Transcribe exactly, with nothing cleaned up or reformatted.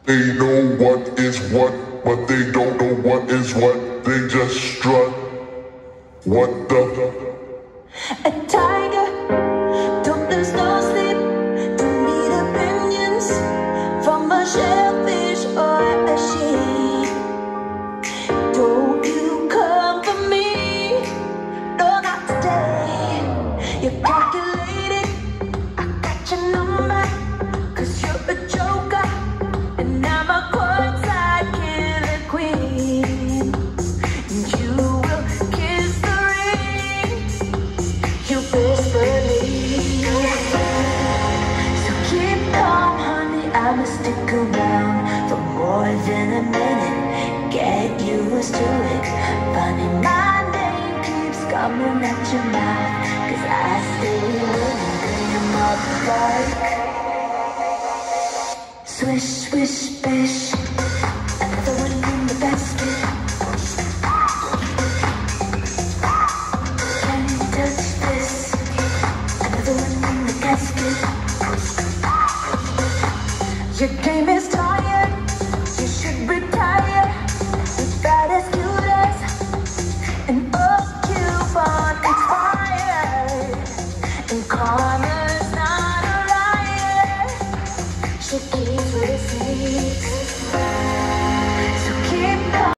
They know what is what, but they don't know what is what. They just strut. What the? A tiger, don't lose no sleep. Don't need opinions from a shellfish or a sheep. Don't you come for me, no, not today. You're calculated, I got your number, cause you're a joker, and I'm a courtside killer queen. And you will kiss the ring, you best believe. So keep calm, honey, I'ma stick around for more than a minute. Get used to it. Funny, my name keeps coming at your mouth, cause I stay living up like swish, swish, bish. Another one in the basket. Can you touch this? Another one in the casket. Your game is tired, you should retire. That is cute as an old coupon expired. And call